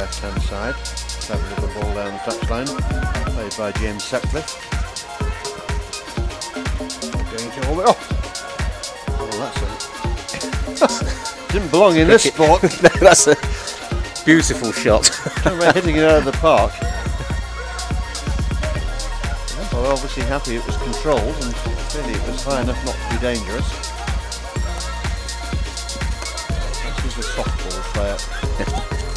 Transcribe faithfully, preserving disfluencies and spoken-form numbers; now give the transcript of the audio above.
left-hand side. Clever little ball down the touchline, played by James Sutcliffe. Going to oh, oh that's a didn't belong in this sport. No, that's a beautiful shot. We're hitting it out of the park. Well, obviously happy it was controlled, and clearly it was high enough not to be dangerous. This is a softball player.